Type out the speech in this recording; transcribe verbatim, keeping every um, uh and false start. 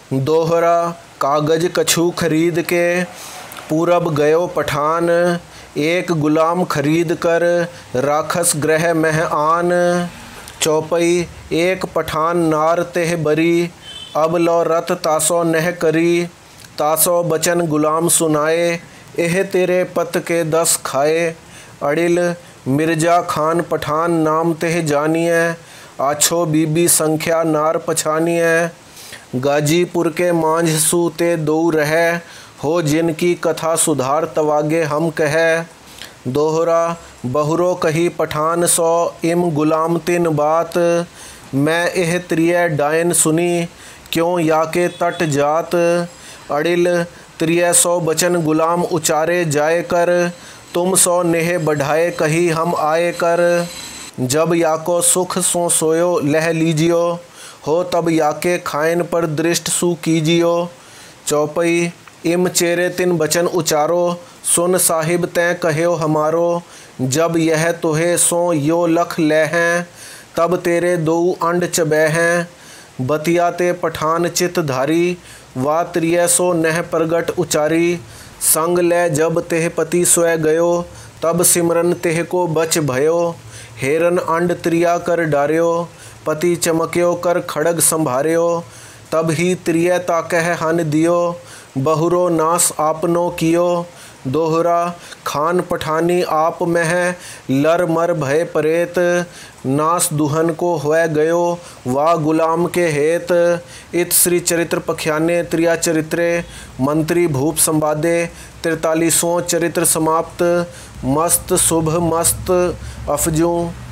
दोहरा कागज कछु खरीद के पूरब गयो पठान। एक गुलाम खरीद कर राखस ग्रह मह आन। चौपई एक पठान नार तेह बरी, अब लो रत तासो नह करी। तासो बचन गुलाम सुनाए, एह तेरे पत के दस खाए। अड़िल मिर्जा खान पठान नाम तेह जानिए, आछो बीबी संख्या नार पछानिए। गाजीपुर के मांझ सूते दो रहे, हो जिनकी कथा सुधार तवागे हम कहे। दोहरा बहुरो कही पठान सो, इम गुलाम तिन बात। मैं एह त्रिय डायन सुनी, क्यों याके तट जात। अड़िल त्रिय सौ बचन गुलाम उचारे जाए कर, तुम सौ नेह बढ़ाए कही हम आए कर। जब याको सुख सो सोयो लह लीजियो, हो तब याके खाइन पर दृष्ट सु कीजियो। चौपई इम चेरे तिन बचन उचारो, सुन साहिब तैं कह्यो हमारो। जब यह तुहे सो यो लख ले हैं, तब तेरे दो अंड चबे हैं। बतिया ते पठान चित धारी, वा त्रिय सो नह प्रगट उचारी। संग ले जब तेह पति स्वय गयो, तब सिमरन तेह को बच भयो। हेरन अंड त्रिया कर डार्यो, पति चमक्यो कर खड़ग संभार्यो। तब ही त्रिय ताकह हन दियो, बहुरो नास आपनो कियो। दोहरा खान पठानी आप में लर मर भय परेत, नास दुहन को हुए गयो वा गुलाम के हेत। इत श्री चरित्र पख्याने त्रिया चरित्रे मंत्री भूप संवादे तिरतालीसों चरित्र समाप्त। मस्त शुभ मस्त अफजूं।